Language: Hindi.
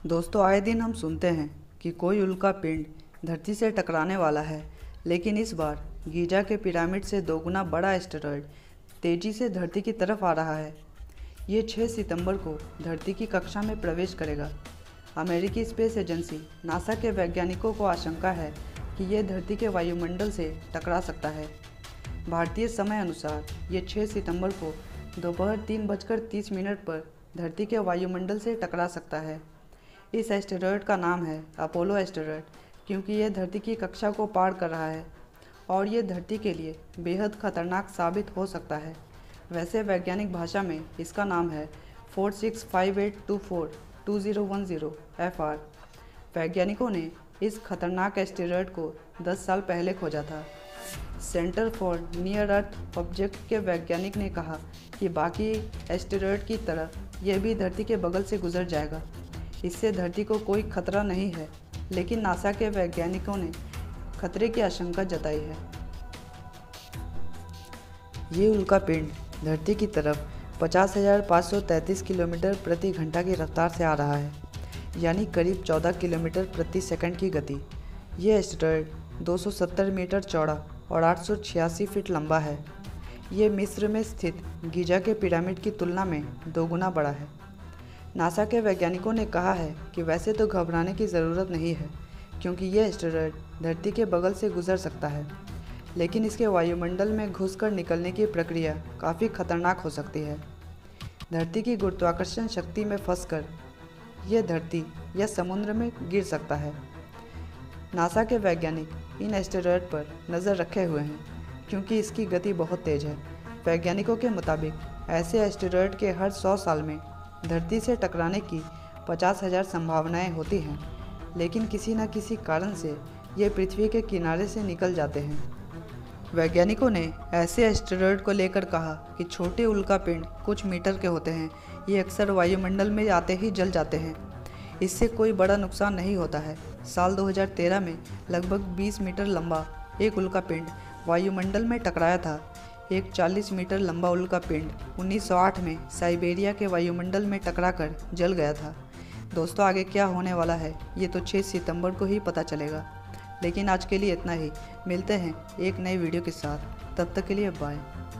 दोस्तों, आए दिन हम सुनते हैं कि कोई उल्का पिंड धरती से टकराने वाला है, लेकिन इस बार गीजा के पिरामिड से दोगुना बड़ा एस्टेरॉयड तेजी से धरती की तरफ आ रहा है। ये 6 सितंबर को धरती की कक्षा में प्रवेश करेगा। अमेरिकी स्पेस एजेंसी नासा के वैज्ञानिकों को आशंका है कि यह धरती के वायुमंडल से टकरा सकता है। भारतीय समय अनुसार ये 6 सितंबर को दोपहर 3:30 पर धरती के वायुमंडल से टकरा सकता है। इस एस्टेरॉयड का नाम है अपोलो एस्टेरॉयड, क्योंकि यह धरती की कक्षा को पार कर रहा है और ये धरती के लिए बेहद खतरनाक साबित हो सकता है। वैसे वैज्ञानिक भाषा में इसका नाम है 4658242010 FR। वैज्ञानिकों ने इस खतरनाक एस्टेरॉयड को 10 साल पहले खोजा था। Centre for near earth object के वैज्ञानिक ने कहा कि बाकी एस्टेरॉयड की तरह यह भी धरती के बगल से गुजर जाएगा। इससे धरती को कोई खतरा नहीं है, लेकिन नासा के वैज्ञानिकों ने खतरे की आशंका जताई है। ये उल्का पिंड धरती की तरफ 50,533 किलोमीटर प्रति घंटा की रफ्तार से आ रहा है, यानी करीब 14 किलोमीटर प्रति सेकंड की गति। ये एस्टेरॉयड 270 मीटर चौड़ा और 886 फीट लंबा है। ये मिस्र में स्थित गीजा के पिरामिड की तुलना में दोगुना बड़ा है। नासा के वैज्ञानिकों ने कहा है कि वैसे तो घबराने की ज़रूरत नहीं है, क्योंकि यह एस्टेरॉयड धरती के बगल से गुजर सकता है, लेकिन इसके वायुमंडल में घुसकर निकलने की प्रक्रिया काफ़ी खतरनाक हो सकती है। धरती की गुरुत्वाकर्षण शक्ति में फंसकर यह धरती या समुद्र में गिर सकता है। नासा के वैज्ञानिक इन एस्टेरॉयड पर नज़र रखे हुए हैं, क्योंकि इसकी गति बहुत तेज़ है। वैज्ञानिकों के मुताबिक ऐसे एस्टेरॉयड के हर 100 साल में धरती से टकराने की 50,000 संभावनाएं होती हैं, लेकिन किसी न किसी कारण से ये पृथ्वी के किनारे से निकल जाते हैं। वैज्ञानिकों ने ऐसे एस्टेरॉयड को लेकर कहा कि छोटे उल्का पिंड कुछ मीटर के होते हैं। ये अक्सर वायुमंडल में आते ही जल जाते हैं। इससे कोई बड़ा नुकसान नहीं होता है। साल 2013 में लगभग 20 मीटर लंबा एक उल्का पिंड वायुमंडल में टकराया था। एक 40 मीटर लंबा उल्का पिंड 1908 में साइबेरिया के वायुमंडल में टकराकर जल गया था। दोस्तों, आगे क्या होने वाला है ये तो 6 सितंबर को ही पता चलेगा, लेकिन आज के लिए इतना ही। मिलते हैं एक नई वीडियो के साथ, तब तक के लिए बाय।